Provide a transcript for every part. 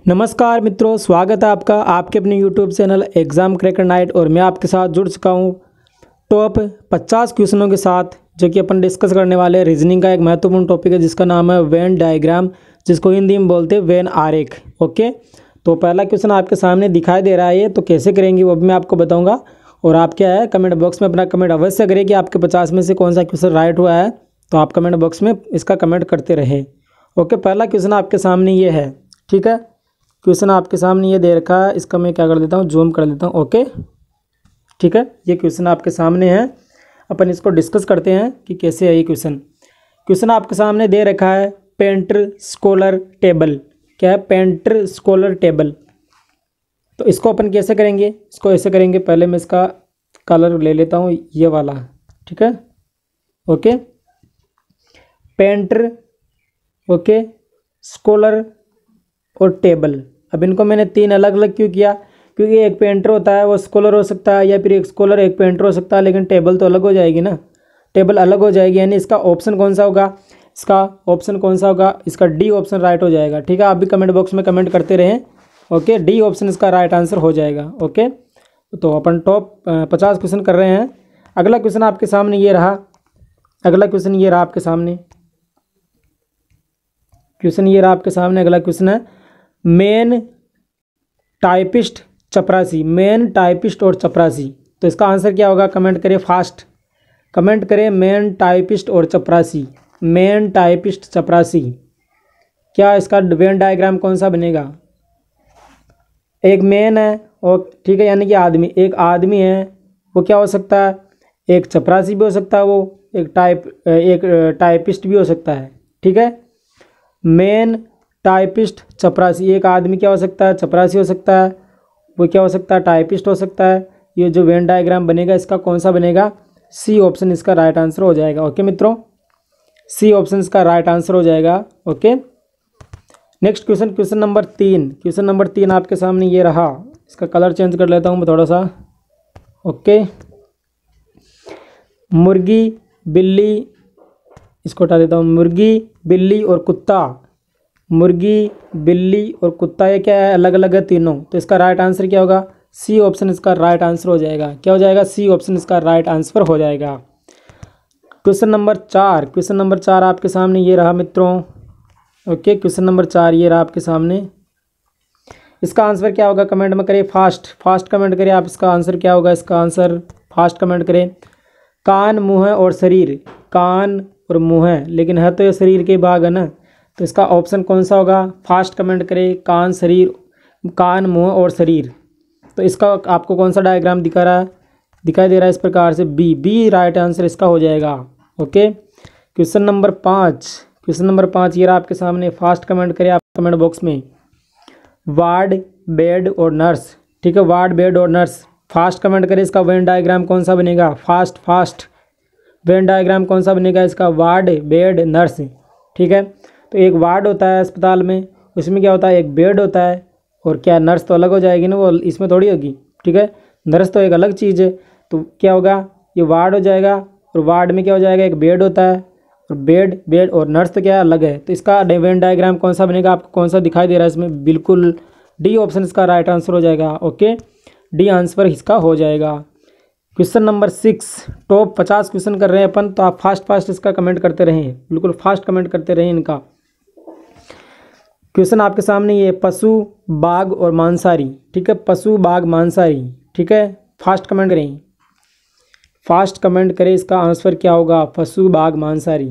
नमस्कार मित्रों, स्वागत है आपका आपके अपने YouTube channel exam cracker night. और मैं आपके साथ जुड़ चुका हूँ टॉप 50 क्वेश्चनों के साथ, जो कि अपन डिस्कस करने वाले हैं। रीजनिंग का एक महत्वपूर्ण टॉपिक है जिसका नाम है वेन डायग्राम, जिसको हिंदी में बोलते हैं वेन आरेख। ओके, तो पहला क्वेश्चन आपके सामने दिखाई दे रहा है। ये तो कैसे करेंगे वो भी मैं आपको बताऊँगा। और आप क्या है, कमेंट बॉक्स में अपना कमेंट अवश्य करें कि आपके 50 में से कौन सा क्वेश्चन राइट हुआ है। तो आप कमेंट बॉक्स में इसका कमेंट करते रहें। ओके, पहला क्वेश्चन आपके सामने ये है। ठीक है, क्वेश्चन आपके सामने ये दे रखा है। इसका मैं क्या कर देता हूँ, जूम कर देता हूँ। ओके, ठीक है, ये क्वेश्चन आपके सामने है। अपन इसको डिस्कस करते हैं कि कैसे है ये क्वेश्चन। क्वेश्चन आपके सामने दे रखा है पेंटर स्कॉलर टेबल। क्या है, पेंटर स्कॉलर टेबल। तो इसको अपन कैसे करेंगे, इसको ऐसे करेंगे। पहले मैं इसका कलर ले लेता हूँ, ये वाला। ठीक है, ओके, पेंटर, ओके, स्कॉलर और टेबल। अब इनको मैंने तीन अलग अलग क्यों किया, क्योंकि एक पेंटर होता है वो स्कॉलर हो सकता है, या फिर एक स्कॉलर एक पेंटर हो सकता है, लेकिन टेबल तो अलग हो जाएगी ना। टेबल अलग हो जाएगी, यानी इसका ऑप्शन कौन सा होगा, इसका ऑप्शन कौन सा होगा, इसका डी ऑप्शन राइट हो जाएगा। ठीक है, आप भी कमेंट बॉक्स में कमेंट करते रहें। ओके, डी ऑप्शन इसका राइट आंसर हो जाएगा। ओके, तो अपन टॉप 50 क्वेश्चन कर रहे हैं। अगला क्वेश्चन आपके सामने ये रहा। अगला क्वेश्चन ये रहा आपके सामने। क्वेश्चन ये रहा आपके सामने। अगला क्वेश्चन है मेन टाइपिस्ट चपरासी। मेन टाइपिस्ट और चपरासी, तो इसका आंसर क्या होगा, कमेंट करें फास्ट। कमेंट करें मेन टाइपिस्ट और चपरासी। मेन टाइपिस्ट चपरासी, क्या इसका वेन डायग्राम कौन सा बनेगा। एक मेन है और ठीक है, यानी कि आदमी, एक आदमी है, वो क्या हो सकता है, एक चपरासी भी हो सकता है, वो एक टाइपिस्ट भी हो सकता है। ठीक है, मेन टाइपिस्ट चपरासी, एक आदमी क्या हो सकता है, चपरासी हो सकता है, वो क्या हो सकता है, टाइपिस्ट हो सकता है। ये जो वेन डायग्राम बनेगा इसका कौन सा बनेगा, सी ऑप्शन इसका राइट आंसर हो जाएगा। ओके मित्रों, सी ऑप्शन इसका राइट आंसर हो जाएगा। Okay, next question, question number 3। Question number 3 आपके सामने ये रहा। इसका कलर चेंज कर लेता हूँ मैं थोड़ा सा। ओके, मुर्गी बिल्ली, इसको हटा देता हूँ। मुर्गी बिल्ली और कुत्ता, मुर्गी बिल्ली और कुत्ता, ये क्या है, अलग अलग है तीनों। तो इसका राइट आंसर क्या होगा, सी ऑप्शन इसका राइट आंसर हो जाएगा। क्या हो जाएगा, सी ऑप्शन इसका राइट आंसर हो जाएगा। Question number 4। क्वेश्चन नंबर 4 आपके सामने ये रहा मित्रों। ओके, क्वेश्चन नंबर 4 ये रहा आपके सामने। इसका आंसर क्या होगा, कमेंट में करिए फास्ट। फास्ट कमेंट करिए आप, इसका आंसर क्या होगा, इसका आंसर फास्ट कमेंट करें। कान, मुँह और शरीर। कान और मुँह है, लेकिन है तो ये शरीर के भाग है ना। तो इसका ऑप्शन कौन सा होगा, फास्ट कमेंट करें। कान, शरीर, कान, मुंह और शरीर। तो इसका आपको कौन सा डायग्राम दिखा रहा है, दिखाई दे रहा है इस प्रकार से, बी राइट आंसर इसका हो जाएगा। Okay, question number 5। Question number 5 ये रहा आपके सामने। फास्ट कमेंट करें आप कमेंट बॉक्स में। वार्ड, बेड और नर्स। ठीक है, वार्ड, बेड और नर्स, फास्ट कमेंट करें। इसका वेन डायग्राम कौन सा बनेगा, फास्ट फास्ट, वेन डायग्राम कौन सा बनेगा इसका, वार्ड, बेड, नर्स। ठीक है, तो एक वार्ड होता है अस्पताल में, उसमें क्या होता है, एक बेड होता है, और क्या नर्स तो अलग हो जाएगी ना, वो इसमें थोड़ी होगी। ठीक है, नर्स तो एक अलग चीज़ है। तो क्या होगा, ये वार्ड हो जाएगा, और वार्ड में क्या हो जाएगा, एक बेड होता है, और बेड और नर्स तो क्या अलग है। तो इसका वेन डायग्राम कौन सा बनेगा, आपको कौन सा दिखाई दे रहा है इसमें, बिल्कुल डी ऑप्शन इसका राइट आंसर हो जाएगा। ओके, डी आंसर इसका हो जाएगा। Question number 6। टॉप 50 क्वेश्चन कर रहे हैं अपन, तो आप फास्ट इसका कमेंट करते रहें, बिल्कुल फास्ट कमेंट करते रहें इनका। क्वेश्चन आपके सामने ये पशु, बाघ और मांसाहारी। ठीक है, पशु, बाघ, मांसाहारी। ठीक है, फास्ट कमेंट करें, फास्ट कमेंट करें। इसका आंसर क्या होगा, पशु, बाघ, मांसाहारी।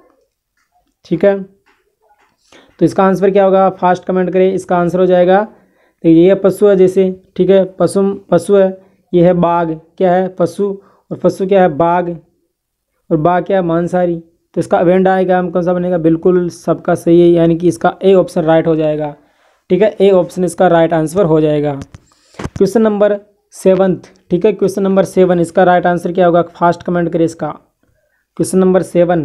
ठीक है, तो इसका आंसर क्या होगा, फास्ट कमेंट करें। इसका आंसर हो जाएगा, तो ये पशु है जैसे, ठीक है, पशु है, ये है बाघ, क्या है, पशु, और पशु क्या है, बाघ, और बाघ क्या है, मांसाहारी। तो इसका वेन डायग्राम कौन सा बनेगा, बिल्कुल सबका सही है, यानी कि इसका ए ऑप्शन राइट हो जाएगा। ठीक है, ए ऑप्शन इसका राइट आंसर हो जाएगा। Question number 7। ठीक है, क्वेश्चन नंबर 7 इसका राइट आंसर क्या होगा, फास्ट कमेंट करें इसका। Question number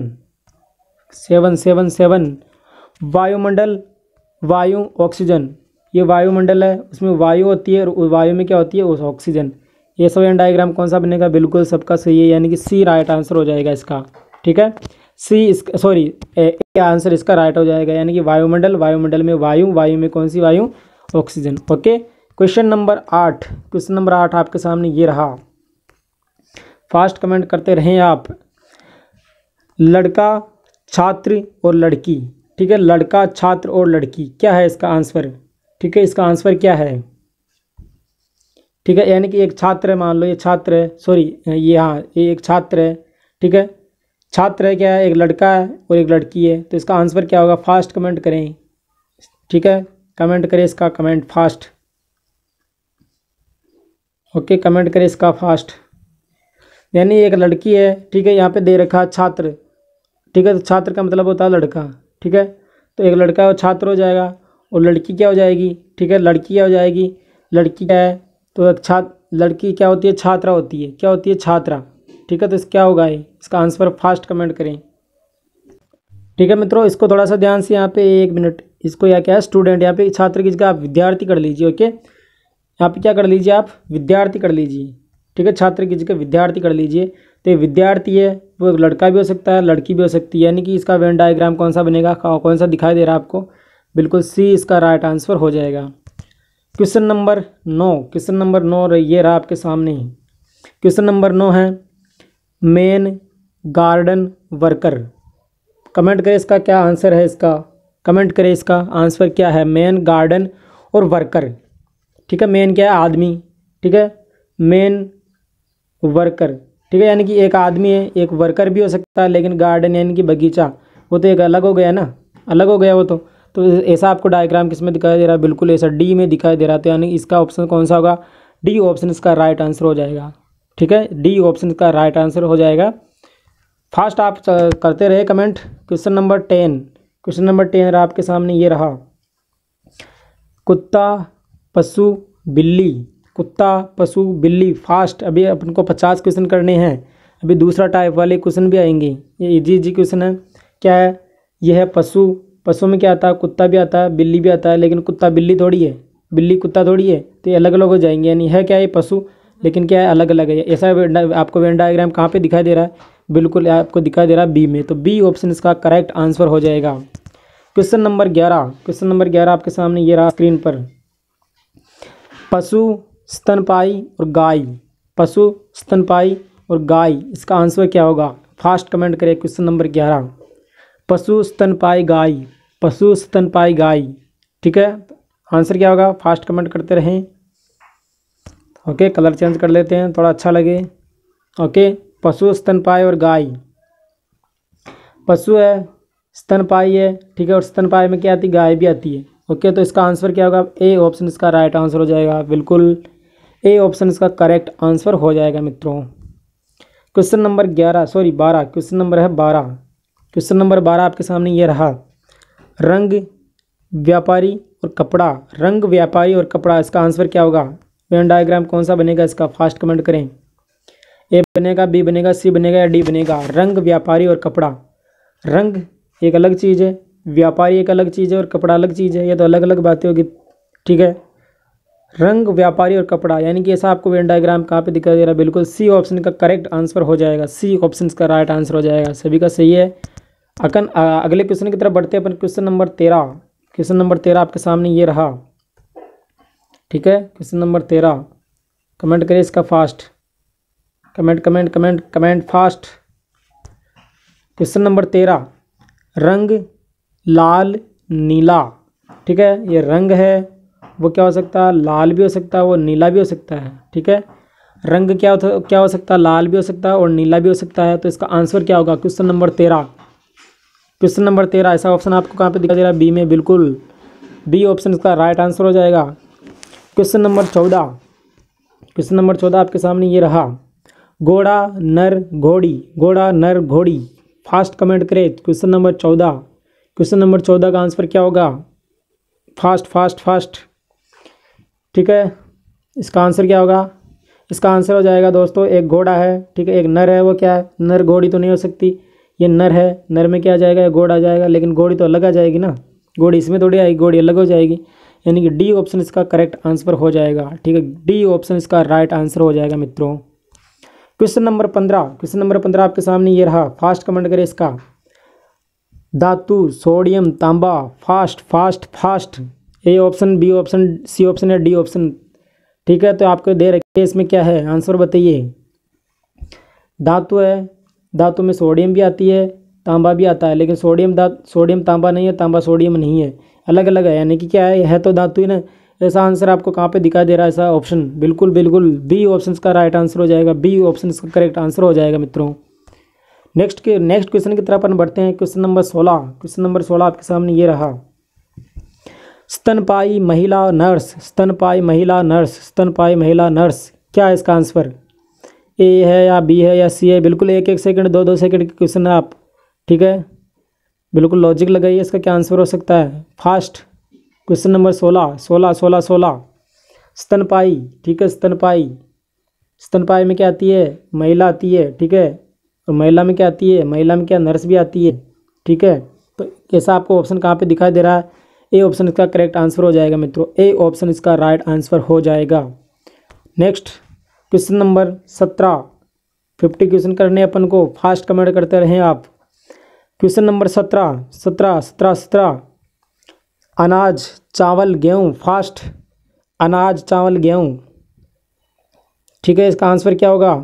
7। वायुमंडल, वायु, ऑक्सीजन। ये वायुमंडल है, उसमें वायु होती है, और वायु में क्या होती है, ऑक्सीजन। ये सब वेन डायग्राम कौन सा बनेगा, बिल्कुल सबका सही है, यानी कि सी राइट आंसर हो जाएगा इसका। ठीक है, सी इसका, सॉरी, ए आंसर इसका राइट हो जाएगा, यानी कि वायुमंडल, वायुमंडल में वायु, वायु में कौन सी वायु, oxygen. Okay, question number 8, question number 8 आपके सामने ये रहा, फास्ट कमेंट करते रहें आप। लड़का, छात्र और लड़की, ठीक है, लड़का, छात्र और लड़की, क्या है इसका आंसर? ठीक है, इसका आंसर क्या है? ठीक है, यानी कि एक छात्र है, मान लो ये छात्र है, सॉरी ये, हाँ ये एक छात्र है, ठीक है, छात्र है, क्या है, एक लड़का है और एक लड़की है, तो इसका आंसर क्या होगा? फास्ट कमेंट करें, ठीक है, कमेंट करें इसका, कमेंट फास्ट। ओके, कमेंट करें इसका फास्ट। यानी एक लड़की है, ठीक है, यहाँ पे दे रखा छात्र, ठीक है, तो छात्र का मतलब होता है लड़का, ठीक है, तो एक लड़का और छात्र हो जाएगा, और लड़की क्या हो जाएगी? ठीक है, लड़की क्या हो जाएगी? लड़की क्या है? तो एक छात्र, लड़की क्या होती है? छात्रा होती है, क्या होती है? छात्रा, ठीक है, तो इस क्या होगा? इसका आंसर फास्ट कमेंट करें। ठीक है मित्रों, इसको थोड़ा सा ध्यान से यहाँ पे 1 मिनट, इसको यहाँ क्या है? स्टूडेंट, यहाँ पे छात्र की जगह आप विद्यार्थी कर लीजिए। ओके, यहाँ पे क्या कर लीजिए? आप विद्यार्थी कर लीजिए, ठीक है, छात्र की जगह विद्यार्थी कर लीजिए। तो ये विद्यार्थी है, वो एक लड़का भी हो सकता है, लड़की भी हो सकती है, यानी कि इसका वेन डायग्राम कौन सा बनेगा? कौन सा दिखाई दे रहा है आपको? बिल्कुल सी इसका राइट आंसर हो जाएगा। क्वेश्चन नंबर 9, क्वेश्चन नंबर 9 ये रहा आपके सामने। क्वेश्चन नंबर 9 है मेन गार्डन वर्कर। कमेंट करें इसका क्या आंसर है इसका, कमेंट करें इसका आंसर क्या है? मेन, गार्डन और वर्कर, ठीक है, मेन क्या है? आदमी, ठीक है, मेन वर्कर, ठीक है, यानी कि एक आदमी है, एक वर्कर भी हो सकता है, लेकिन गार्डन यानी कि बगीचा, वो तो एक अलग हो गया ना, अलग हो गया वो तो ऐसा आपको डायग्राम किस में दिखाई दे रहा है? बिल्कुल ऐसा डी में दिखाई दे रहा है, तो यानी इसका ऑप्शन कौन सा होगा? डी ऑप्शन इसका राइट आंसर हो जाएगा, ठीक है, डी ऑप्शन इसका राइट आंसर हो जाएगा। फास्ट आप करते रहे comment. Question number 10, question number 10 रहा आपके सामने ये रहा, कुत्ता, पशु, बिल्ली, कुत्ता, पशु, बिल्ली। फास्ट, अभी अपन को 50 क्वेश्चन करने हैं, अभी दूसरा टाइप वाले क्वेश्चन भी आएंगे, ये इजी इजी क्वेश्चन है। क्या है? यह है पशु, पशु में क्या आता है? कुत्ता भी आता है, बिल्ली भी आता है, लेकिन कुत्ता बिल्ली थोड़ी है, बिल्ली कुत्ता थोड़ी है, तो ये अलग अलग हो जाएंगे, यानी है क्या? ये पशु, लेकिन क्या है? अलग अलग है। ऐसा आपको वेन डायग्राम कहाँ पे दिखाई दे रहा है? बिल्कुल आपको दिखाई दे रहा है बी में, तो बी ऑप्शन इसका करेक्ट आंसर हो जाएगा। क्वेश्चन नंबर 11, क्वेश्चन नंबर 11 आपके सामने ये रहा स्क्रीन पर, पशु, स्तनपाई और गाय, पशु, स्तनपाई और गाय, इसका आंसर क्या होगा? फास्ट कमेंट करें। क्वेश्चन नंबर 11, पशु, स्तनपाई, गाय, पशु, स्तनपाई, गाय, ठीक है, आंसर क्या होगा? फास्ट कमेंट करते रहें। ओके, कलर चेंज कर लेते हैं थोड़ा अच्छा लगे। ओके, पशु, स्तनपाई और गाय, पशु है, स्तनपाई है, ठीक है, और स्तनपाई में क्या आती है? गाय भी आती है। ओके, तो इसका आंसर क्या होगा? ए ऑप्शन इसका राइट आंसर हो जाएगा, बिल्कुल ए ऑप्शन इसका करेक्ट आंसर हो जाएगा मित्रों। Question number 11, sorry 12, question number है 12, क्वेश्चन नंबर 12 आपके सामने ये रहा, रंग, व्यापारी और कपड़ा, रंग, व्यापारी और कपड़ा, इसका आंसर क्या होगा? वेन डायग्राम कौन सा बनेगा इसका? फास्ट कमेंट करें। ए बनेगा, बी बनेगा, सी बनेगा या डी बनेगा? रंग, व्यापारी और कपड़ा, रंग एक अलग चीज़ है, व्यापारी एक अलग चीज़ है और कपड़ा अलग चीज़ है, ये तो अलग अलग बातें होगी, ठीक है, रंग, व्यापारी और कपड़ा, यानी कि ऐसा आपको वेन डायग्राम कहाँ पे दिखाई दे रहा है? बिल्कुल सी ऑप्शन का करेक्ट आंसर हो जाएगा, सी ऑप्शन का राइट आंसर हो जाएगा, सभी का सही है। अगले क्वेश्चन की तरफ बढ़ते हैं अपन। क्वेश्चन नंबर 13, क्वेश्चन नंबर 13 आपके सामने ये रहा, ठीक है, क्वेश्चन नंबर 13, कमेंट करें इसका fast, comment comment comment comment fast. Question number 13, रंग, लाल, नीला, ठीक है, ये रंग है, वो क्या हो सकता है? लाल भी हो सकता है, वो नीला भी हो सकता है, ठीक है, रंग क्या हो सकता है? लाल भी हो सकता है और नीला भी हो सकता है, तो इसका आंसर क्या होगा? क्वेश्चन नंबर 13, क्वेश्चन नंबर 13 ऐसा ऑप्शन आपको कहाँ पे दिखाई दे रहा है? बी में, बिल्कुल बी ऑप्शन इसका राइट आंसर हो जाएगा। क्वेश्चन नंबर 14, क्वेश्चन नंबर 14 आपके सामने ये रहा, घोड़ा, नर, घोड़ी, घोड़ा, नर, घोड़ी, फास्ट कमेंट करें। क्वेश्चन नंबर 14, क्वेश्चन नंबर 14 का आंसर क्या होगा? फास्ट फास्ट फास्ट, ठीक है, इसका आंसर क्या होगा? इसका आंसर हो जाएगा दोस्तों, एक घोड़ा है, ठीक है, एक नर है, वो क्या है? नर, घोड़ी तो नहीं हो सकती, ये नर है, नर में क्या आ जाएगा? घोड़ा आ जाएगा, लेकिन घोड़ी तो अलग आ जाएगी ना, घोड़ी इसमें थोड़ी आएगी, घोड़ी अलग हो जाएगी, यानी कि डी ऑप्शन इसका करेक्ट आंसर हो जाएगा, ठीक है, डी ऑप्शन इसका राइट आंसर हो जाएगा मित्रों। क्वेश्चन नंबर 15, क्वेश्चन नंबर 15 आपके सामने ये रहा, फास्ट कमेंट करें इसका, धातु, सोडियम, तांबा, fast fast fast, A option, B option, C option या डी ऑप्शन। ठीक है, तो आपको दे रखी है, इसमें क्या है आंसर बताइए। धातु है, धातु में सोडियम भी आती है, तांबा भी आता है, लेकिन सोडियम तांबा नहीं है, तांबा सोडियम नहीं है, अलग अलग है, यानी कि क्या है तो धातु ही ना। ऐसा आंसर आपको कहाँ पे दिखाई दे रहा है ऐसा ऑप्शन? बिल्कुल बिल्कुल बी ऑप्शन का राइट आंसर हो जाएगा, बी ऑप्शन का करेक्ट आंसर हो जाएगा मित्रों। नेक्स्ट क्वेश्चन की तरफ अपन बढ़ते हैं। Question number 16। क्वेश्चन नंबर 16 आपके सामने ये रहा। स्तनपायी महिला नर्स, स्तनपायी महिला नर्स, स्तनपायी महिला नर्स, क्या है इसका आंसर? ए है या बी है या सी है? बिल्कुल 1-1 सेकंड 2-2 सेकंड के क्वेश्चन है आप, ठीक है, बिल्कुल लॉजिक लगाइए, इसका क्या आंसर हो सकता है फास्ट। Question number 16। स्तनपायी, ठीक है, स्तनपायी, स्तनपायी में क्या आती है? महिला आती है, ठीक है, और महिला में क्या आती है? महिला में क्या नर्स भी आती है, ठीक है। तो कैसा आपको ऑप्शन कहाँ पे दिखाई दे रहा है? ए ऑप्शन इसका करेक्ट आंसर हो जाएगा मित्रों, ए ऑप्शन इसका राइट आंसर हो जाएगा। Next question number 17। 50 क्वेश्चन करने अपन को, फास्ट कमेंट करते रहें आप। Question number 17। अनाज चावल गेहूँ, फास्ट, अनाज चावल गेहूँ, ठीक है, इसका आंसर क्या होगा?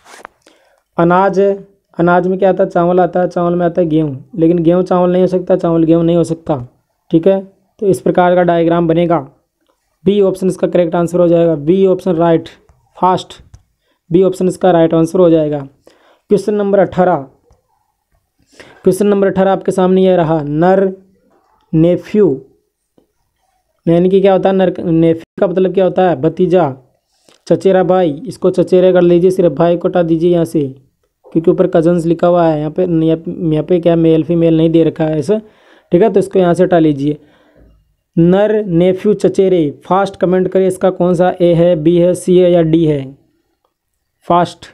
अनाज, अनाज में क्या आता है? चावल आता है, चावल में आता है गेहूँ, लेकिन गेहूँ चावल नहीं हो सकता, चावल गेहूँ नहीं हो सकता, ठीक है। तो इस प्रकार का डायग्राम बनेगा। बी ऑप्शन इसका करेक्ट आंसर हो जाएगा, B option right, fast, B option इसका राइट आंसर हो जाएगा। Question number 18। क्वेश्चन नंबर 18 आपके सामने ये रहा। नर नेफ्यू, यानी कि क्या होता है? नर नेफ्यू का मतलब क्या होता है? भतीजा, चचेरा भाई, इसको चचेरे कर लीजिए, सिर्फ भाई को हटा दीजिए यहाँ से, क्योंकि ऊपर कजन्स लिखा हुआ है, यहाँ पे क्या मेल फीमेल नहीं दे रखा है ऐसा, ठीक है, तो इसको यहाँ से हटा लीजिए। नर नेफ्यू चचेरे, फास्ट कमेंट करिए, इसका कौन सा ए है, बी है, सी है या डी है? फास्ट,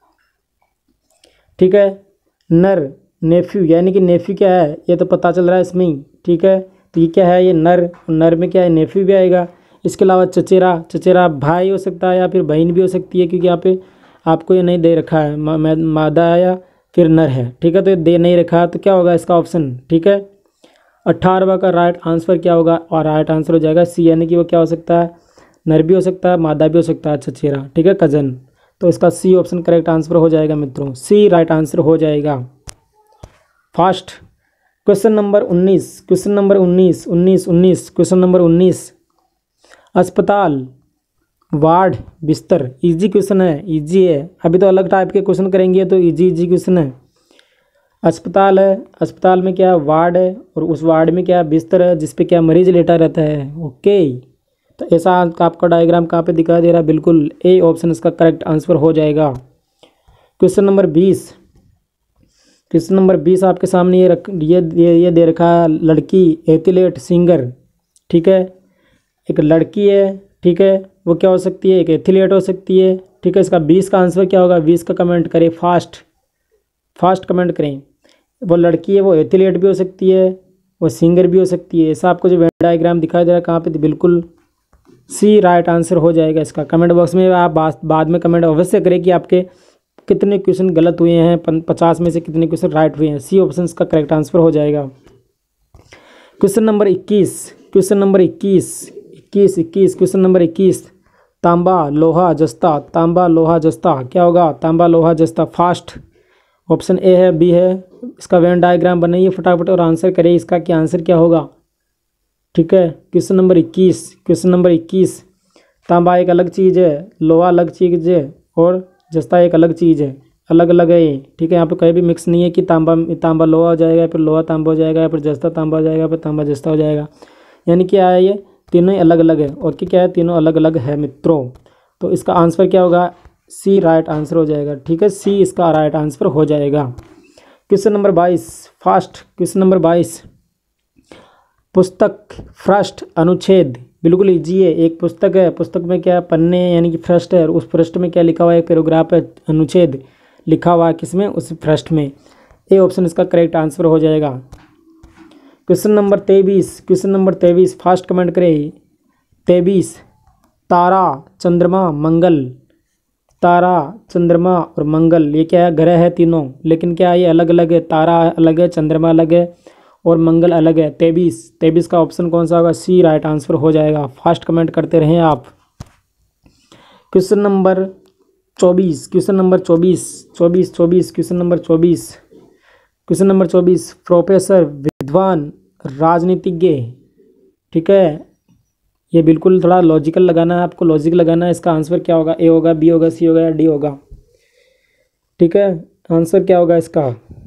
ठीक है। नर नेफ्यू, यानी कि नेफ्यू क्या है ये तो पता चल रहा है इसमें ही, ठीक है, तो ये क्या है? ये नर, नर में क्या है? नेफ्यू भी आएगा। इसके अलावा चचेरा, चचेरा भाई हो सकता है या फिर बहन भी हो सकती है, क्योंकि यहाँ पे आपको ये नहीं दे रखा है, मादा या फिर नर है, ठीक है, तो ये दे नहीं रखा है, तो क्या होगा इसका ऑप्शन? ठीक है, 18वां का राइट आंसर क्या होगा? और राइट आंसर हो जाएगा सी, यानी कि वो क्या हो सकता है? नर भी हो सकता है, मादा भी हो सकता है, चचेरा, ठीक है, कजन। तो इसका सी ऑप्शन करेक्ट आंसर हो जाएगा मित्रों, सी राइट आंसर हो जाएगा, fast. Question number 19। Question number 19। Question number 19। अस्पताल, वार्ड, बिस्तर, इजी क्वेश्चन है, इजी है, अभी तो अलग टाइप के क्वेश्चन करेंगे तो इजी क्वेश्चन है। अस्पताल है, अस्पताल में क्या वार्ड है, और उस वार्ड में क्या बिस्तर है जिस पे क्या मरीज लेटा रहता है, ओके। तो ऐसा आपका डायग्राम कहाँ पे दिखाई दे रहा है? बिल्कुल ए ऑप्शन इसका करेक्ट आंसर हो जाएगा। Question number 20। क्वेश्चन नंबर 20 आपके सामने ये दे रखा है। लड़की एथलीट सिंगर, ठीक है, एक लड़की है, ठीक है, वो क्या हो सकती है? एक एथलीट हो सकती है, ठीक है। इसका 20 का आंसर क्या होगा? 20 का कमेंट करें, फास्ट कमेंट करें। वो लड़की है, वो एथलीट भी हो सकती है, वो सिंगर भी हो सकती है। ऐसा आपको जो वेन डायग्राम दिखाई दे रहा है कहाँ पे? बिल्कुल सी राइट आंसर हो जाएगा इसका। कमेंट बॉक्स में आप बाद में कमेंट अवश्य करें कि आपके कितने क्वेश्चन गलत हुए हैं, 50 में से कितने क्वेश्चन राइट हुए हैं। सी ऑप्शन का करेक्ट आंसर हो जाएगा। Question number 21। Question number 21। Question number 21। तांबा लोहा जस्ता, तांबा लोहा जस्ता, क्या होगा? तांबा लोहा जस्ता, फास्ट। ऑप्शन ए है, बी है, इसका वेन डायग्राम बनाइए फटाफट और आंसर करिए, इसका क्या आंसर क्या होगा, ठीक है। Question number 21। Question number 21। तांबा एक अलग चीज़ है, लोहा अलग चीज़ है, और जस्ता एक अलग चीज़ है, अलग अलग है ये, ठीक है। यहाँ पे कहीं भी मिक्स नहीं है कि तांबा लोहा हो जाएगा, फिर लोहा तांबा हो जाएगा, फिर जस्ता तांबा हो जाएगा, फिर तांबा जस्ता हो जाएगा, यानी क्या है? ये तीनों ही अलग अलग है, और क्या है? तीनों अलग अलग है मित्रों। तो इसका आंसर क्या होगा? सी राइट आंसर हो जाएगा, ठीक है, सी इसका राइट आंसर हो जाएगा। Question number 22। Fast. Question number 22। पुस्तक, फर्स्ट, अनुच्छेद, बिल्कुल इजी है। एक पुस्तक है, पुस्तक में क्या पन्ने यानी कि फर्स्ट है, और उस फर्स्ट में क्या लिखा हुआ है? एक पैराग्राफ है, अनुच्छेद लिखा हुआ है किसमें? उस फर्स्ट में। ए ऑप्शन इसका करेक्ट आंसर हो जाएगा। Question number 23। Question number 23। Fast comment करें। 23। तारा, चंद्रमा, मंगल, तारा, चंद्रमा और मंगल, ये क्या है? ग्रह है तीनों, लेकिन क्या ये अलग अलग है? तारा अलग है, चंद्रमा अलग है, और मंगल अलग है। 23 का ऑप्शन कौन सा होगा? सी राइट आंसर हो जाएगा। फास्ट कमेंट करते रहें आप। Question number 24 question number 24 professor विद्वान राजनीतिज्ञ। ठीक है, ये बिल्कुल थोड़ा लॉजिकल लगाना है आपको, लॉजिक लगाना है। इसका आंसर क्या होगा? ए होगा, बी होगा, सी होगा या डी होगा? ठीक है, आंसर क्या होगा इसका?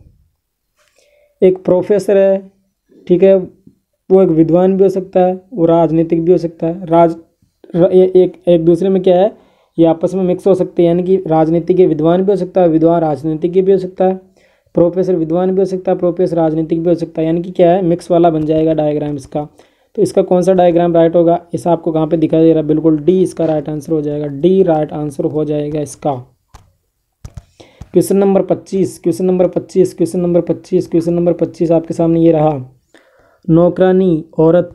एक प्रोफेसर है, ठीक है, वो एक विद्वान भी हो सकता है, वो राजनीतिक भी हो सकता है। एक दूसरे में क्या है, ये आपस में मिक्स हो सकते हैं, यानी कि राजनीतिक विद्वान भी हो सकता है, विद्वान राजनीतिक भी हो सकता है, प्रोफेसर विद्वान भी हो सकता है, प्रोफेसर राजनीतिक भी हो सकता है, यानी कि क्या है, मिक्स वाला बन जाएगा डायग्राम इसका। तो इसका कौन सा डायग्राम राइट होगा? इसे आपको कहाँ पे दिखाई दे रहा है? बिल्कुल डी इसका राइट आंसर हो जाएगा। डी राइट आंसर हो जाएगा इसका। क्वेश्चन नंबर 25 आपके सामने ये रहा। नौकरानी औरत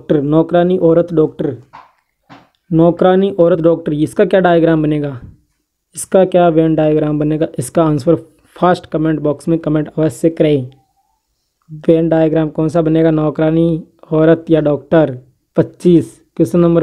डॉक्टर, इसका क्या डायग्राम बनेगा? इसका क्या वेन डायग्राम बनेगा? इसका आंसर फास्ट कमेंट बॉक्स में कमेंट अवश्य करें। वेन डायग्राम कौन सा बनेगा? नौकरानी औरत या डॉक्टर? 25 क्वेश्चन नंबर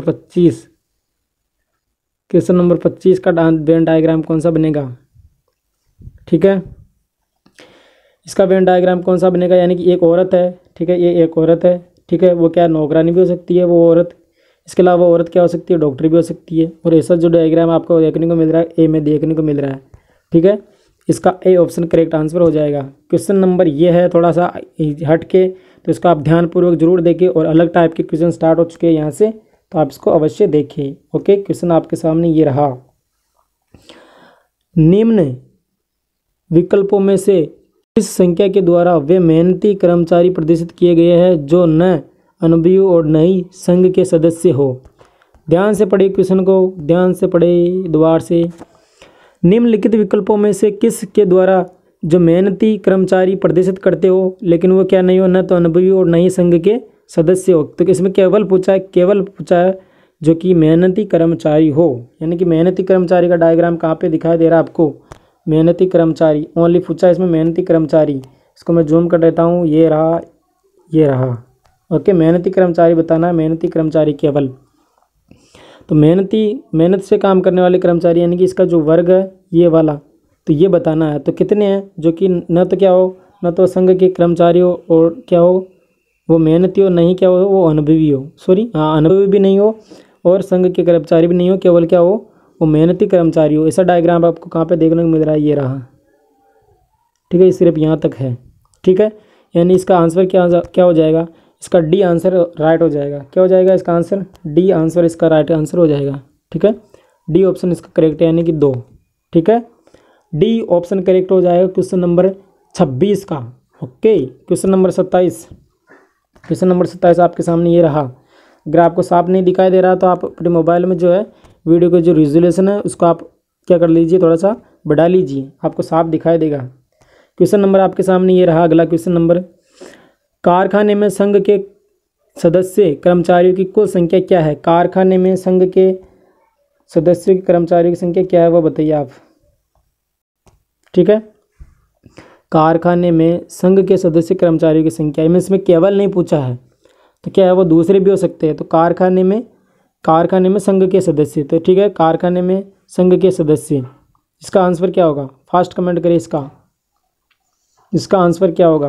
25 का वेन डायग्राम कौन सा बनेगा? ठीक है, इसका वेन डायग्राम कौन सा बनेगा? यानी कि एक औरत है, ठीक है, ये एक औरत है, ठीक है, वो क्या नौकरानी भी हो सकती है वो औरत, इसके अलावा औरत क्या हो सकती है? डॉक्टर भी हो सकती है। और ऐसा जो डायग्राम आपको देखने को मिल रहा है, ए में देखने को मिल रहा है। ठीक है, इसका ए ऑप्शन करेक्ट आंसर हो जाएगा। क्वेश्चन नंबर ये है थोड़ा सा हट के, तो इसको आप ध्यानपूर्वक जरूर देखें, और अलग टाइप के क्वेश्चन स्टार्ट हो चुके हैं यहाँ से, तो आप इसको अवश्य देखें। ओके, क्वेश्चन आपके सामने ये रहा। निम्न विकल्पों में से किस संख्या के द्वारा वे मेहनती कर्मचारी प्रदर्शित किए गए हैं जो न अनुभवी और न ही संघ के सदस्य हो? ध्यान से पढ़िए क्वेश्चन को, ध्यान से पढ़े दोबारा से। निम्नलिखित विकल्पों में से किस के द्वारा जो मेहनती कर्मचारी प्रदर्शित करते हो लेकिन वो क्या नहीं हो, न तो अनुभवी और न ही संघ के सदस्य हो? तो इसमें केवल पूछा है जो कि मेहनती कर्मचारी हो, यानी कि मेहनती कर्मचारी का डायग्राम कहाँ पे दिखाई दे रहा है आपको? मेहनती कर्मचारी ओनली पूछा है इसमें, मेहनती कर्मचारी। इसको मैं जूम कर देता हूँ, ये रहा। ओके, मेहनती कर्मचारी बताना है, मेहनती कर्मचारी केवल। तो मेहनत से काम करने वाले कर्मचारी, यानी कि इसका जो वर्ग है ये वाला, तो ये बताना है। तो कितने हैं जो कि न तो क्या हो, न तो संघ के कर्मचारी हो, और क्या हो, वो मेहनती हो, नहीं क्या हो, वो अनुभवी हो, अनुभवी भी नहीं हो और संघ के कर्मचारी भी नहीं हो, केवल क्या हो, वो मेहनती कर्मचारी हो। ऐसा डायग्राम आपको कहाँ पे देखने को मिल रहा है? ये रहा। ठीक है, सिर्फ यहाँ तक है। ठीक है, यानी इसका आंसर क्या हो जाएगा? इसका डी आंसर राइट हो जाएगा। क्या हो जाएगा इसका आंसर? डी आंसर इसका राइट आंसर हो जाएगा। ठीक है, डी ऑप्शन इसका करेक्ट है, यानी कि 2। ठीक है, डी ऑप्शन करेक्ट हो जाएगा क्वेश्चन नंबर 26 का। ओके, क्वेश्चन नंबर 27 आपके सामने ये रहा। अगर आपको साफ नहीं दिखाई दे रहा तो आप अपने मोबाइल में जो है वीडियो का जो रिजोल्यूशन है उसको आप क्या कर लीजिए, थोड़ा सा बढ़ा लीजिए, आपको साफ दिखाई देगा। क्वेश्चन नंबर आपके सामने ये रहा। अगला क्वेश्चन नंबर, कारखाने में संघ के सदस्य कर्मचारियों की कुल संख्या क्या है? कारखाने में संघ के सदस्यों की कर्मचारियों की संख्या क्या है वो बताइए आप। ठीक है, कारखाने में संघ के सदस्य कर्मचारियों की संख्या में इसमें केवल नहीं पूछा है, तो क्या है वो दूसरे भी हो सकते हैं। तो कारखाने में संघ के सदस्य, तो ठीक है, कारखाने में संघ के सदस्य, इसका आंसर क्या होगा? फास्ट कमेंट करें इसका आंसर क्या होगा?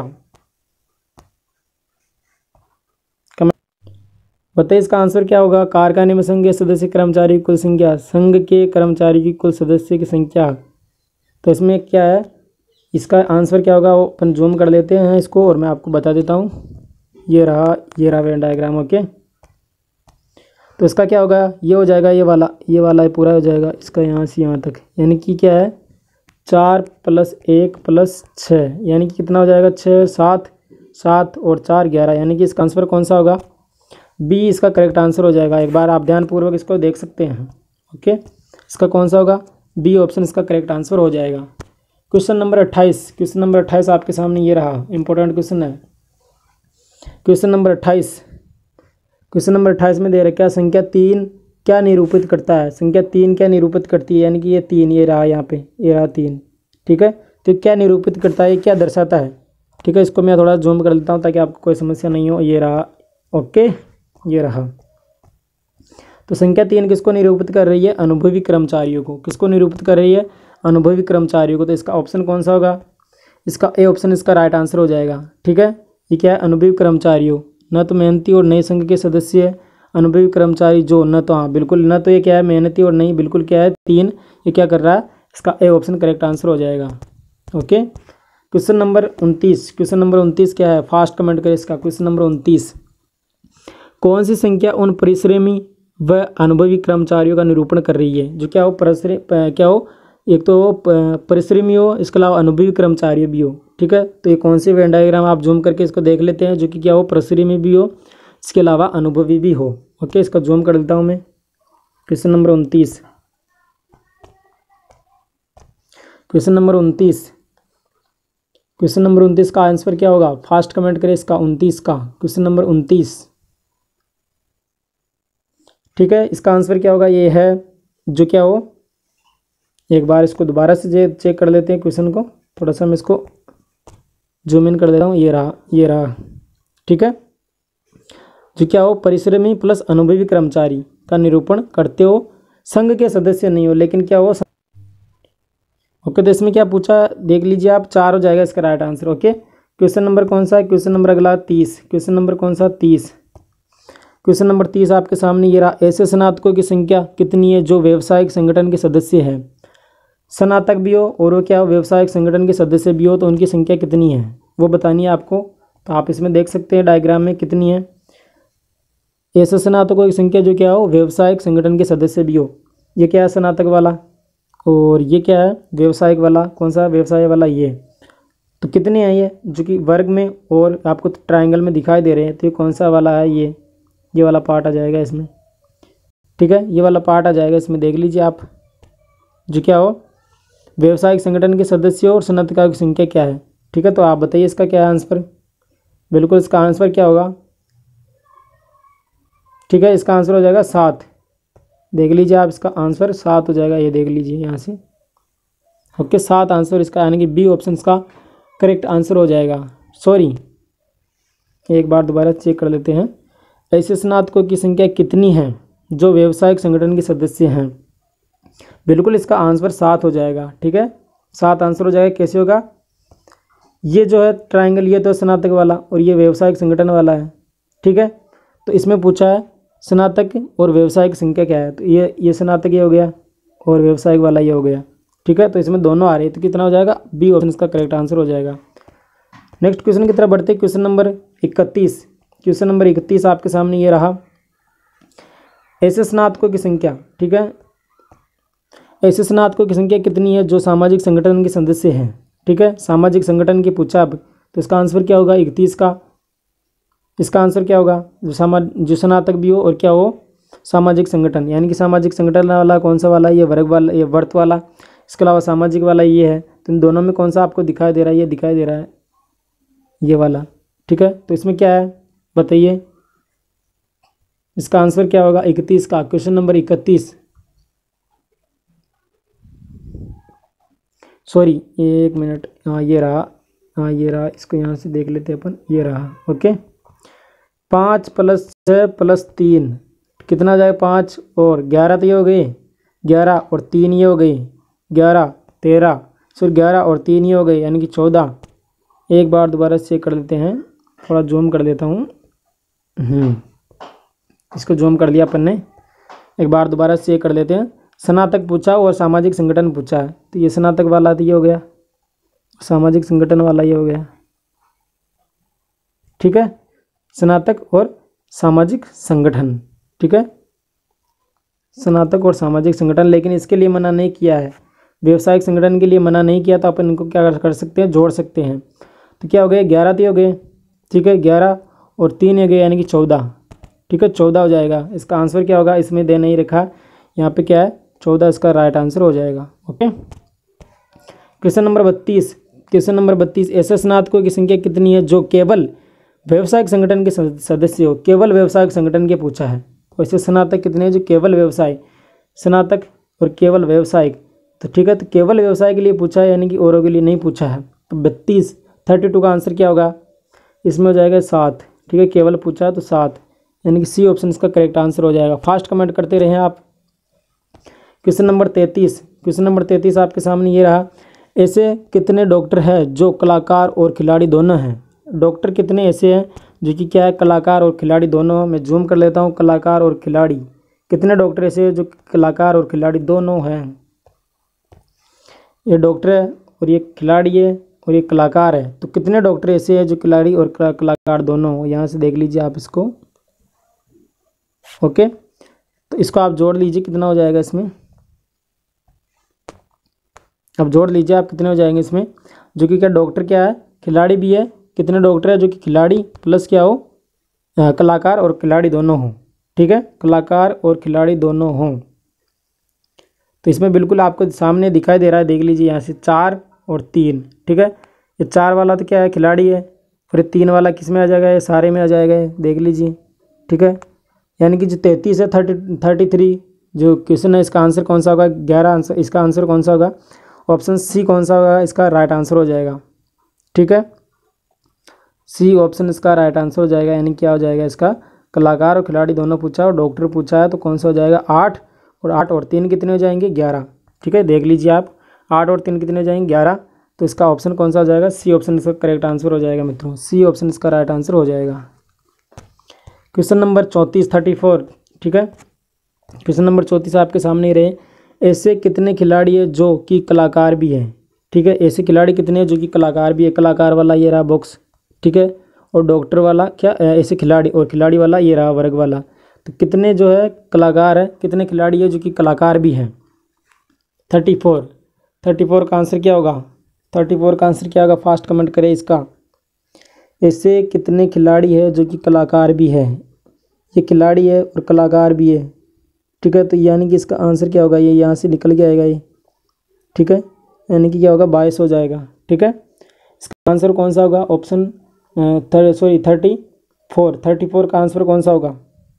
बताइए इसका आंसर क्या होगा? कारखाने में संघ के सदस्य कर्मचारी की कुल संख्या, संघ के कर्मचारी की कुल सदस्य की संख्या। तो इसमें क्या है, इसका आंसर क्या होगा वो अपन जूम कर लेते हैं इसको, और मैं आपको बता देता हूँ। ये रहा वेन डायग्राम। ओके, तो इसका क्या होगा? ये हो जाएगा, ये वाला पूरा हो जाएगा इसका, यहाँ से यहाँ तक, यानी कि क्या है, 4 + 1 + 6, यानी कि कितना हो जाएगा? 6, 7 और 4 11, यानी कि इसका आंसर कौन सा होगा? बी इसका करेक्ट आंसर हो जाएगा। एक बार आप ध्यानपूर्वक इसको देख सकते हैं। ओके, इसका कौन सा होगा? बी ऑप्शन इसका करेक्ट आंसर हो जाएगा। क्वेश्चन नंबर 28 आपके सामने ये रहा, इंपॉर्टेंट क्वेश्चन है। क्वेश्चन नंबर 28 में दे रखा है, संख्या 3 क्या निरूपित करता है? संख्या 3 क्या निरूपित करती है? यानी कि ये 3, ये रहा यहाँ पे, ये रहा 3। ठीक है, तो क्या निरूपित करता है, क्या दर्शाता है? ठीक है, इसको मैं थोड़ा जूम कर लेता हूँ ताकि आपको कोई समस्या नहीं हो। ये रहा, ओके, ये रहा। तो संख्या 3 किसको निरूपित कर रही है? अनुभवी कर्मचारियों को। किसको निरूपित कर रही है? अनुभवी कर्मचारियों को। तो इसका ऑप्शन कौन सा होगा? इसका ए ऑप्शन इसका राइट आंसर हो जाएगा। ठीक है, ये क्या है? अनुभवी कर्मचारियों, न तो मेहनती और नए संघ के सदस्य, अनुभवी कर्मचारी जो, न तो, हाँ बिल्कुल, न तो ये क्या है? मेहनती और नहीं, बिल्कुल क्या है? 3, ये क्या कर रहा है? इसका ए ऑप्शन करेक्ट आंसर हो जाएगा। Okay, question number 29। Question number 29 क्या है? फास्ट कमेंट करें इसका। क्वेश्चन नंबर 29, कौन सी संख्या उन परिश्रमी व अनुभवी कर्मचारियों का निरूपण कर रही है? जो क्या हो? क्या हो? एक तो परिश्रमी हो, इसके अलावा अनुभवी कर्मचारी भी हो। ठीक है, तो ये कौन सी वेन डायग्राम आप जूम करके इसको देख लेते हैं, जो कि क्या हो? परिश्रमी भी हो, इसके अलावा अनुभवी भी हो। ओके, इसका जूम कर लेता हूँ मैं। Question number 29, question number 29, question number 29 का आंसर क्या होगा? फास्ट कमेंट करें इसका। 29 का, क्वेश्चन नंबर 29। ठीक है, इसका आंसर क्या होगा? ये है जो क्या हो, एक बार इसको दोबारा से चेक कर लेते हैं क्वेश्चन को। थोड़ा सा मैं इसको जूम इन कर देता हूँ। ये रहा, ये रहा। ठीक है, जो क्या हो? परिश्रमी प्लस अनुभवी कर्मचारी का निरूपण करते हो, संघ के सदस्य नहीं हो, लेकिन क्या हो? ओके, तो इसमें क्या पूछा देख लीजिए आप। 4 हो जाएगा इसका right answer. Okay, question number कौन सा है? क्वेश्चन नंबर अगला 30। क्वेश्चन नंबर कौन सा? 30। क्वेश्चन नंबर 30 आपके सामने ये रहा। ऐसे स्नातकों की संख्या कितनी है जो व्यवसायिक संगठन के सदस्य हैं? स्नातक भी हो और वो क्या हो? व्यवसायिक संगठन के सदस्य भी हो, तो उनकी संख्या कितनी है वो बतानी है आपको। तो आप इसमें देख सकते हैं डायग्राम में कितनी है। ऐसे स्नातकों की संख्या जो क्या हो? व्यवसायिक संगठन के सदस्य भी हो। ये क्या है? स्नातक वाला, और ये क्या है? व्यवसायिक वाला। कौन सा व्यवसाय वाला? ये। तो कितने हैं ये जो कि वर्ग में और आपको ट्रायंगल में दिखाई दे रहे हैं? तो ये कौन सा वाला है? ये वाला पार्ट आ जाएगा इसमें। ठीक है, ये वाला पार्ट आ जाएगा इसमें। देख लीजिए आप, जो क्या हो? व्यवसायिक संगठन के सदस्यों और स्नातकों की संख्या क्या है? ठीक है, तो आप बताइए इसका क्या है आंसर? बिल्कुल, इसका आंसर क्या होगा? ठीक है, इसका आंसर हो जाएगा 7। देख लीजिए आप, इसका आंसर 7 हो जाएगा। ये देख लीजिए यहाँ से। ओके, 7 आंसर इसका, यानी कि बी ऑप्शन का करेक्ट आंसर हो जाएगा। सॉरी, एक बार दोबारा चेक कर लेते हैं। ऐसे स्नातकों की संख्या कितनी है जो व्यवसायिक संगठन के सदस्य हैं? बिल्कुल, इसका आंसर 7 हो जाएगा। ठीक है, 7 आंसर हो जाएगा। कैसे होगा? ये जो है ट्रायंगल, ये तो स्नातक वाला और ये व्यवसायिक संगठन वाला है। ठीक है, तो इसमें पूछा है स्नातक और व्यवसायिक संख्या क्या है, तो ये स्नातक ये हो गया और व्यवसायिक वाला ये हो गया। ठीक है, तो इसमें दोनों आ रहे हैं, तो कितना हो जाएगा? बी ऑप्शन इसका करेक्ट आंसर हो जाएगा। नेक्स्ट क्वेश्चन की तरफ बढ़ते हैं। Question number 31। क्वेश्चन नंबर 31 आपके सामने ये रहा। ऐसे स्नातकों की संख्या, ठीक है, ऐसे स्नातकों की संख्या कितनी है जो सामाजिक संगठन के सदस्य हैं? ठीक है, सामाजिक संगठन की पूछा अब, तो इसका आंसर क्या होगा? 31 का। इसका आंसर क्या होगा? जो स्नातक भी हो और क्या हो? सामाजिक संगठन, यानी कि सामाजिक संगठन वाला कौन सा वाला? ये वर्ग वाला, ये वर्त वाला। इसके अलावा सामाजिक वाला ये है। तो इन दोनों में कौन सा आपको दिखाई दे रहा है? ये दिखाई दे रहा है, ये वाला। ठीक है, तो इसमें क्या है बताइए? इसका आंसर क्या होगा? 31 का। क्वेश्चन नंबर 31, सॉरी 1 मिनट, हाँ ये रहा, हाँ ये रहा। इसको यहाँ से देख लेते हैं अपन। ये रहा। ओके, 5 + 6 + 3 कितना हो जाएगा? 5 और 11 तो ये हो गए, 11 और 3 ये हो गई, 11 13, सिर्फ 11 और 3 ये हो गए, यानी कि 14। एक बार दोबारा चेक कर लेते हैं, थोड़ा जूम कर देता हूँ। इसको जूम कर दिया अपन ने। एक बार दोबारा चेक कर लेते हैं। स्नातक पूछा और सामाजिक संगठन पूछा है, तो ये स्नातक वाला तो ये हो गया, सामाजिक संगठन वाला ये हो गया। ठीक है, स्नातक और सामाजिक संगठन। ठीक है, स्नातक और सामाजिक संगठन, लेकिन इसके लिए मना नहीं किया है, व्यवसायिक संगठन के लिए मना नहीं किया, तो अपन इनको क्या कर सकते हैं? जोड़ सकते हैं। तो क्या हो गए? 11 तो हो गए। ठीक है, 11 और 3 हो गए, यानी कि 14। ठीक है, 14 हो जाएगा। इसका आंसर क्या होगा? इसमें दे नहीं रखा, यहाँ पे क्या है? 14 इसका राइट आंसर हो जाएगा। Okay, question number 32। Question number 32, ऐसे स्नातकों की संख्या कितनी है जो केवल व्यवसायिक संगठन के सदस्य हो? केवल व्यवसायिक संगठन के पूछा है। ऐसे स्नातक कितने हैं जो केवल व्यवसाय, स्नातक और केवल व्यवसायिक। तो ठीक है, तो केवल व्यवसाय के लिए पूछा है, यानी कि औरों के लिए नहीं पूछा है। तो 32 32 का आंसर क्या होगा, इसमें हो जाएगा 7। ठीक है, केवल पूछा है तो 7, यानी कि सी ऑप्शन इसका करेक्ट आंसर हो जाएगा। फास्ट कमेंट करते रहें आप। क्वेश्चन नंबर 33 आपके सामने ये रहा। ऐसे कितने डॉक्टर हैं जो कलाकार और खिलाड़ी दोनों हैं। डॉक्टर कितने ऐसे हैं जो कि क्या है, कलाकार और खिलाड़ी दोनों। मैं जूम कर लेता हूँ, कलाकार और खिलाड़ी, कितने डॉक्टर ऐसे हैं जो कलाकार और खिलाड़ी दोनों हैं। ये डॉक्टर है और ये खिलाड़ी है और ये कलाकार है, तो कितने डॉक्टर ऐसे हैं जो खिलाड़ी और कलाकार दोनों हो। यहाँ से देख लीजिए आप इसको। ओके, तो इसको आप जोड़ लीजिए, कितना हो जाएगा इसमें, अब जोड़ लीजिए आप कितने हो जाएंगे इसमें, जो कि क्या डॉक्टर क्या है, खिलाड़ी भी है। कितने डॉक्टर है जो कि खिलाड़ी प्लस क्या हो, कलाकार और खिलाड़ी दोनों हों। ठीक है, कलाकार और खिलाड़ी दोनों हों। तो इसमें बिल्कुल आपको सामने दिखाई दे रहा है, देख लीजिए यहाँ से 4 और 3। ठीक है, ये 4 वाला तो क्या है, खिलाड़ी है, फिर 3 वाला किस में आ जाएगा, ये सारे में आ जाएगा, ये देख लीजिए। ठीक है, यानी कि जो 33 है 33 जो क्वेश्चन है, इसका आंसर कौन सा होगा, 11 आंसर, इसका आंसर कौन सा होगा, ऑप्शन सी कौन सा होगा, इसका राइट आंसर हो जाएगा। ठीक है, सी ऑप्शन इसका राइट आंसर हो जाएगा, यानी क्या हो जाएगा इसका, कलाकार और खिलाड़ी दोनों पूछा और डॉक्टर पूछा है, तो कौन सा हो जाएगा 8, और 8 और 3 कितने हो जाएंगे, 11। ठीक है, देख लीजिए आप, 8 और 3 कितने हो जाएंगे, 11। तो इसका ऑप्शन कौन सा हो जाएगा, सी ऑप्शन इसका करेक्ट आंसर हो जाएगा मित्रों, सी ऑप्शन इसका राइट आंसर हो जाएगा। Question number 34। ठीक है, क्वेश्चन नंबर 34 आपके सामने ही रहे। ऐसे कितने खिलाड़ी है जो कि कलाकार भी हैं। ठीक है, ऐसे खिलाड़ी कितने हैं जो कि कलाकार भी है, कलाकार वाला ये रहा बॉक्स। ठीक है, और डॉक्टर वाला क्या, ऐसे खिलाड़ी, और खिलाड़ी वाला ये रहा वर्ग वाला। तो कितने जो है कलाकार है, कितने खिलाड़ी है जो कि कलाकार भी हैं। 34 का आंसर क्या होगा, 34 का आंसर क्या होगा, फास्ट कमेंट करें इसका। ऐसे कितने खिलाड़ी है जो कि कलाकार भी है, ये खिलाड़ी है और कलाकार भी है। ठीक है, तो यानी कि इसका आंसर क्या होगा, ये यहाँ से निकल के आएगा ये। ठीक है, यानी कि क्या होगा, 22 हो जाएगा। ठीक है, इसका आंसर कौन सा होगा, ऑप्शन 34 का आंसर कौन सा होगा,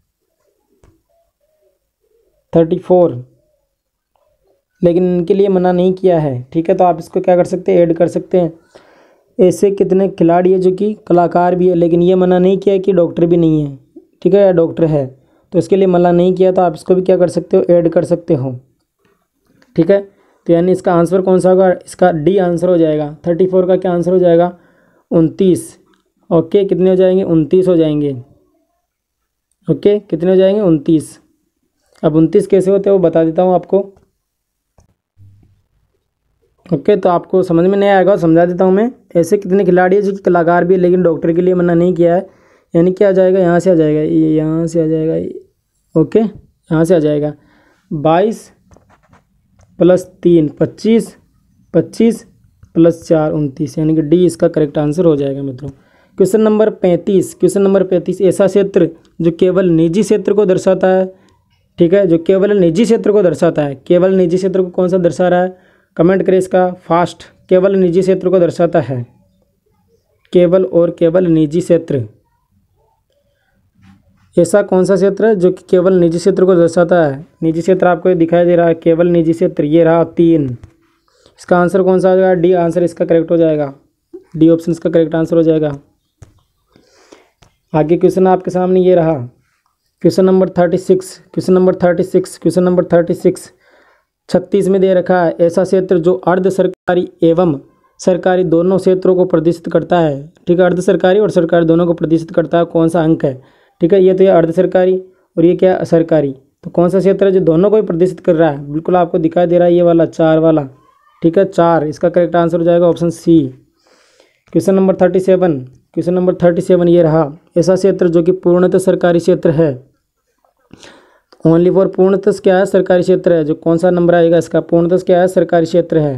34। लेकिन इनके लिए मना नहीं किया है। ठीक है, तो आप इसको क्या कर सकते हैं, ऐड कर सकते हैं। ऐसे कितने खिलाड़ी है जो कि कलाकार भी है, लेकिन ये मना नहीं किया कि डॉक्टर भी नहीं है। ठीक है, या डॉक्टर है, तो इसके लिए मना नहीं किया, तो आप इसको भी क्या कर सकते हो, ऐड कर सकते हो। ठीक है, तो यानी इसका आंसर कौन सा होगा, इसका डी आंसर हो जाएगा। 34 का क्या आंसर हो जाएगा, 29। ओके, कितने हो जाएंगे, 29 हो जाएंगे। ओके, कितने हो जाएंगे, 29। अब 29 कैसे होते हैं वो बता देता हूँ आपको। ओके, तो आपको समझ में नहीं आएगा, समझा देता हूँ मैं। ऐसे कितने खिलाड़ी है जो कि कलाकार भी है लेकिन डॉक्टर के लिए मना नहीं किया है, यानी क्या आ जाएगा, यहाँ से आ जाएगा, ये यहाँ से आ जाएगा। ओके, यहाँ से आ जाएगा 22 + 3 25, 25 + 4 29, यानी कि डी इसका करेक्ट आंसर हो जाएगा मित्रों। Question number 35। ऐसा क्षेत्र जो केवल निजी क्षेत्र को दर्शाता है। ठीक है, जो केवल निजी क्षेत्र को दर्शाता है, केवल निजी क्षेत्र को कौन सा दर्शा रहा है, कमेंट करें इसका फास्ट। केवल निजी क्षेत्र को दर्शाता है, केवल और केवल निजी क्षेत्र। ऐसा कौन सा क्षेत्र है जो कि केवल निजी क्षेत्र को दर्शाता है। निजी क्षेत्र आपको ये दिखाई दे रहा है, केवल निजी क्षेत्र, ये रहा 3। इसका आंसर कौन सा आ जाएगा, डी आंसर इसका करेक्ट हो जाएगा, डी ऑप्शन इसका करेक्ट आंसर हो जाएगा। आगे क्वेश्चन आपके सामने ये रहा, क्वेश्चन नंबर 36। 36 में दे रखा है, ऐसा क्षेत्र जो अर्ध सरकारी एवं सरकारी दोनों क्षेत्रों को प्रदर्शित करता है। ठीक है, अर्ध सरकारी और सरकारी दोनों को प्रदर्शित करता है, कौन सा अंक है। ठीक है, ये तो ये अर्ध सरकारी और ये क्या सरकारी, तो कौन सा क्षेत्र है जो दोनों को ही प्रदर्शित कर रहा है, बिल्कुल आपको दिखाई दे रहा है ये वाला 4 वाला। ठीक है, 4 इसका करेक्ट आंसर हो जाएगा, ऑप्शन सी। क्वेश्चन नंबर 37 ये रहा, ऐसा क्षेत्र जो कि पूर्णतः सरकारी क्षेत्र है। ओनली फॉर पूर्णतः क्या है, सरकारी क्षेत्र है, जो कौन सा नंबर आएगा इसका, पूर्णतः क्या है, सरकारी क्षेत्र है।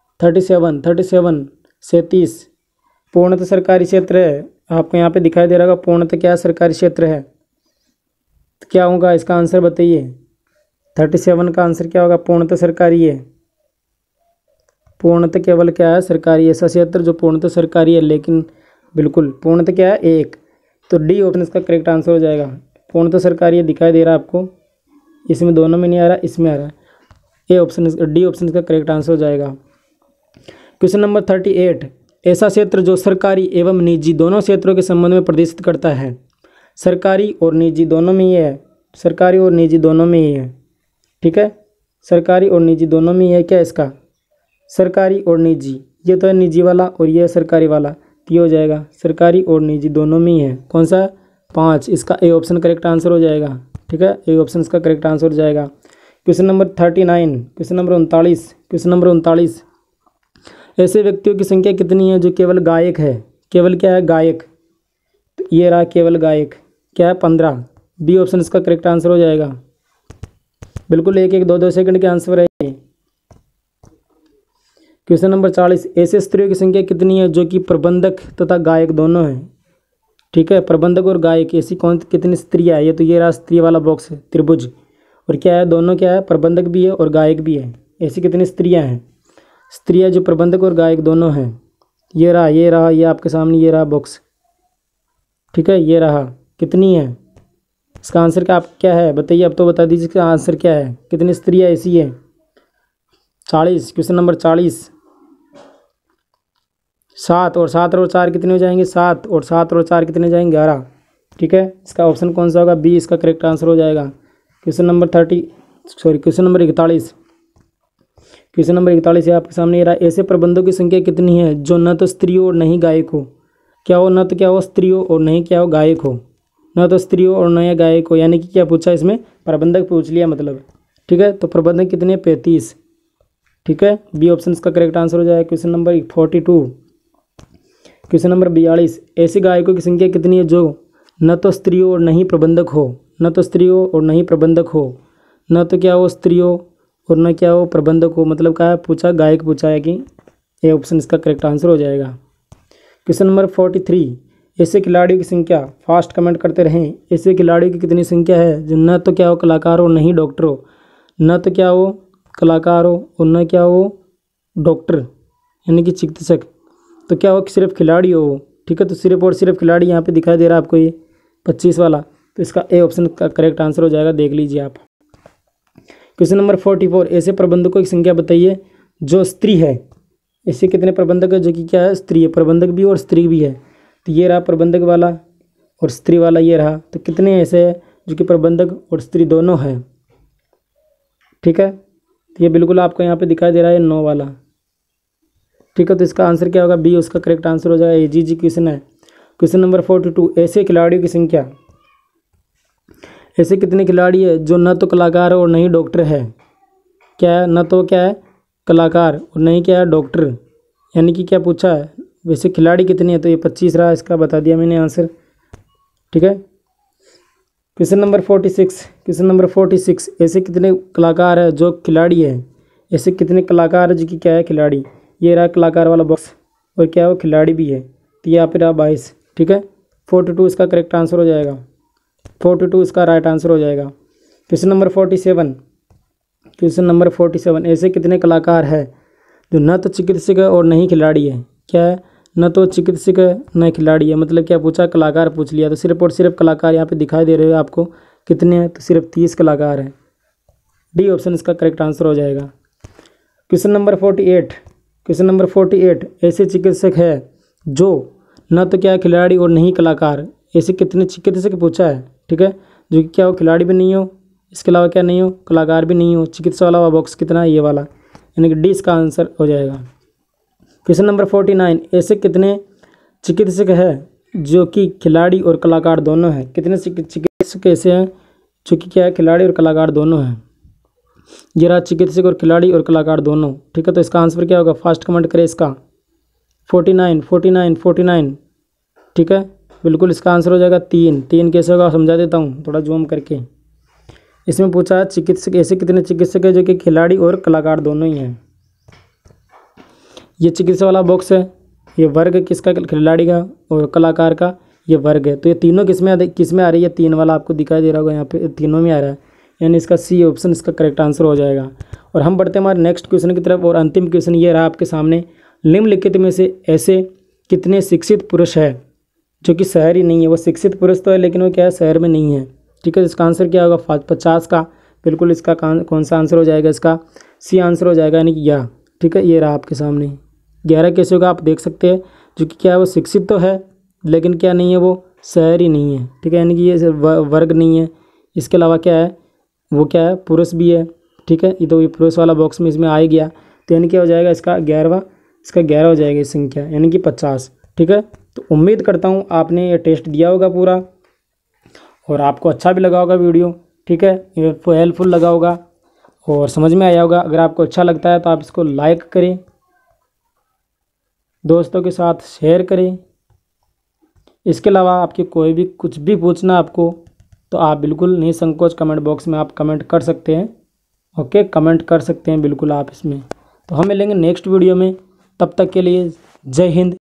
37 पूर्णतः सरकारी क्षेत्र है, आपको यहाँ पे दिखाई दे रहा होगा, पूर्णतः क्या है, सरकारी क्षेत्र है। तो क्या होगा इसका आंसर बताइए, 37 का आंसर क्या होगा, पूर्णतः सरकारी है। पूर्णतः केवल क्या है, सरकारी, ऐसा क्षेत्र जो पूर्णतः सरकारी है, लेकिन बिल्कुल पूर्णतः क्या है, 1। तो डी ऑप्शन इसका करेक्ट आंसर हो जाएगा। पूर्णतः सरकारी है, दिखाई दे रहा है आपको, इसमें दोनों में नहीं आ रहा, इसमें आ रहा है, ए ऑप्शन, डी ऑप्शन इसका करेक्ट आंसर हो जाएगा। Question number 38। ऐसा क्षेत्र जो सरकारी एवं निजी दोनों क्षेत्रों के संबंध में प्रदर्शित करता है। सरकारी और निजी दोनों में ही है, सरकारी और निजी दोनों में ही है, ठीक है, सरकारी और निजी दोनों में ही है। क्या इसका सरकारी और निजी, ये तो है निजी वाला और ये है सरकारी वाला, तो ये हो जाएगा सरकारी और निजी दोनों में ही है। कौन सा 5, इसका ए ऑप्शन करेक्ट आंसर हो जाएगा, ठीक है, ए ऑप्शन इसका करेक्ट आंसर हो जाएगा। Question number 39, question number 39, question number 39, ऐसे व्यक्तियों की संख्या कितनी है जो केवल गायक है? केवल क्या है? गायक। तो ये रहा केवल गायक, क्या है? 15, बी ऑप्शन इसका करेक्ट आंसर हो जाएगा। बिल्कुल 1-1, 2-2 सेकंड के आंसर है। क्वेश्चन नंबर 40, ऐसे स्त्रियों की संख्या कितनी है जो कि प्रबंधक तथा गायक दोनों है? ठीक है, प्रबंधक और गायक ऐसी कौन कितनी स्त्रियाँ है? ये तो ये रहा स्त्री वाला बॉक्स है, त्रिभुज, और क्या है? दोनों क्या है? प्रबंधक भी है और गायक भी है। ऐसी कितनी स्त्रियाँ हैं? स्त्रियाँ जो प्रबंधक और गायक दोनों हैं। ये रहा, ये रहा, ये आपके सामने ये रहा बॉक्स, ठीक है, ये रहा। कितनी है? इसका आंसर क्या है बताइए, अब तो बता दीजिए इसका आंसर क्या है, कितनी स्त्रियाँ ऐसी है? 40, क्वेश्चन नंबर 40, 7 और 7 और 4 कितने हो जाएंगे? 7 और 7 और 4 कितने जाएंगे? 11, ठीक है, इसका ऑप्शन कौन सा होगा? बी इसका करेक्ट आंसर हो जाएगा। क्वेश्चन नंबर 41, क्वेश्चन नंबर 41 है आपके सामने ये रहा, ऐसे प्रबंधकों की संख्या कितनी है जो न तो स्त्री हो और नहीं गायक हो? क्या हो? न तो क्या हो स्त्री हो और नहीं क्या हो गायक हो, न तो स्त्री हो और नहीं गायक हो, यानी कि क्या पूछा इसमें? प्रबंधक पूछ लिया मतलब, ठीक है, तो प्रबंधक कितने? 35, ठीक है, बी ऑप्शन इसका करेक्ट आंसर हो जाएगा। क्वेश्चन नंबर 42, क्वेश्चन नंबर 42, ऐसे गायकों की संख्या कितनी है जो न तो स्त्री हो और नहीं प्रबंधक हो? न तो स्त्री हो और नहीं प्रबंधक हो, न तो क्या हो स्त्री हो और न क्या हो प्रबंधक हो, मतलब क्या है पूछा? गायक पूछा है कि ए ऑप्शन इसका करेक्ट आंसर हो जाएगा। क्वेश्चन नंबर 43, ऐसे खिलाड़ियों की संख्या, फास्ट कमेंट करते रहें, ऐसे खिलाड़ियों की कितनी संख्या है जो न तो क्या हो कलाकार हो नहीं डॉक्टर हो? न तो क्या हो कलाकार हो और न क्या हो डॉक्टर यानी कि चिकित्सक, तो क्या हो सिर्फ खिलाड़ी हो, ठीक है, तो सिर्फ और सिर्फ खिलाड़ी यहाँ पे दिखाई दे रहा है आपको ये 25 वाला, तो इसका ए ऑप्शन का करेक्ट आंसर हो जाएगा, देख लीजिए आप। क्वेश्चन नंबर 44, ऐसे प्रबंधकों की संख्या बताइए जो स्त्री है। ऐसे कितने प्रबंधक है जो कि क्या है? स्त्री है, प्रबंधक भी और स्त्री भी है, तो ये रहा प्रबंधक वाला और स्त्री वाला ये रहा, तो कितने ऐसे है जो कि प्रबंधक और स्त्री दोनों हैं, ठीक है, तो ये बिल्कुल आपको यहाँ पे दिखाई दे रहा है 9 वाला, ठीक है, तो इसका आंसर क्या होगा? बी उसका करेक्ट आंसर हो जाएगा। जी क्वेश्चन है। क्वेश्चन नंबर 42, ऐसे खिलाड़ियों की संख्या, ऐसे कितने खिलाड़ी है जो न तो कलाकार और नहीं डॉक्टर है? क्या है? न तो क्या है कलाकार और नहीं क्या है डॉक्टर, यानी कि क्या पूछा है? वैसे खिलाड़ी कितने हैं? तो ये 25 रहा, इसका बता दिया मैंने आंसर, ठीक है। क्वेश्चन नंबर 46, क्वेश्चन नंबर 46, ऐसे कितने कलाकार है जो खिलाड़ी है? ऐसे कितने कलाकार है जो कि क्या है खिलाड़ी? ये रहा कलाकार वाला बॉक्स और क्या है वो खिलाड़ी भी है, तो यहाँ पे रहा 22, ठीक है, 42 इसका करेक्ट आंसर हो जाएगा, 42 इसका राइट आंसर हो जाएगा। क्वेश्चन नंबर 47, क्वेश्चन नंबर 47, ऐसे कितने कलाकार है जो न तो चिकित्सक है और नहीं खिलाड़ी है? क्या है? न तो चिकित्सक है न खिलाड़ी है, मतलब क्या पूछा? कलाकार पूछ लिया, तो सिर्फ और सिर्फ कलाकार यहाँ पे दिखाई दे रहे हो आपको, कितने हैं? तो सिर्फ 30 कलाकार हैं, डी ऑप्शन इसका करेक्ट आंसर हो जाएगा। क्वेश्चन नंबर 48, क्वेश्चन नंबर 48, ऐसे चिकित्सक है जो न तो क्या खिलाड़ी और नहीं कलाकार, ऐसे कितने चिकित्सक पूछा है, ठीक है, जो कि क्या हो खिलाड़ी भी नहीं हो, इसके अलावा क्या नहीं हो कलाकार भी नहीं हो, चिकित्सा वाला बॉक्स कितना है? ये वाला, यानी कि डी इसका आंसर हो जाएगा। क्वेश्चन नंबर 49, ऐसे कितने चिकित्सक है जो कि खिलाड़ी और कलाकार दोनों हैं? कितने चिकित्सक ऐसे हैं जो कि क्या है खिलाड़ी और कलाकार दोनों हैं? ये रहा चिकित्सक और खिलाड़ी और कलाकार दोनों, ठीक है, तो इसका आंसर क्या होगा? फास्ट कमेंट करें इसका 49, 49, 49, ठीक है, बिल्कुल इसका आंसर हो जाएगा 3 कैसे होगा समझा देता हूँ थोड़ा जूम करके। इसमें पूछा चिकित्सक, ऐसे कितने चिकित्सक है जो कि खिलाड़ी और कलाकार दोनों ही हैं? ये चिकित्सा वाला बॉक्स है, ये वर्ग किसका? खिलाड़ी का और कलाकार का ये वर्ग है, तो ये तीनों किस में आ रही है? 3 वाला आपको दिखाई दे रहा होगा यहाँ पे, तीनों में आ रहा है, यानी इसका सी ऑप्शन इसका करेक्ट आंसर हो जाएगा। और हम बढ़ते हैं हमारे नेक्स्ट क्वेश्चन की तरफ, और अंतिम क्वेश्चन ये रहा आपके सामने, निम्नलिखित में से ऐसे कितने शिक्षित पुरुष है जो कि शहरी नहीं है? वो शिक्षित पुरुष तो है लेकिन वो क्या है शहर में नहीं है, ठीक है, इसका आंसर क्या होगा? 50 का, बिल्कुल इसका कौन सा आंसर हो जाएगा? इसका सी आंसर हो जाएगा, यानी कि या, ठीक है, ये रहा आपके सामने, 11 कैसे होगा आप देख सकते हैं, जो कि क्या है वो शिक्षित तो है लेकिन क्या नहीं है वो शहरी नहीं है, ठीक है, यानी कि ये वर्ग नहीं है। इसके अलावा क्या है वो क्या है पुरुष भी है, ठीक है, ये तो ये पुरुष वाला बॉक्स में इसमें आ ही गया, तो यानी क्या हो जाएगा इसका 11 हो जाएगा इस संख्या यानी कि 50, ठीक है। तो उम्मीद करता हूँ आपने ये टेस्ट दिया होगा पूरा और आपको अच्छा भी लगा होगा वीडियो, ठीक है, ये हेल्पफुल लगा होगा और समझ में आया होगा। अगर आपको अच्छा लगता है तो आप इसको लाइक करें, दोस्तों के साथ शेयर करें। इसके अलावा आपके कोई भी कुछ भी पूछना आपको तो आप बिल्कुल निसंकोच कमेंट बॉक्स में आप कमेंट कर सकते हैं, ओके, कमेंट कर सकते हैं बिल्कुल आप इसमें। तो हम मिलेंगे नेक्स्ट वीडियो में, तब तक के लिए जय हिंद।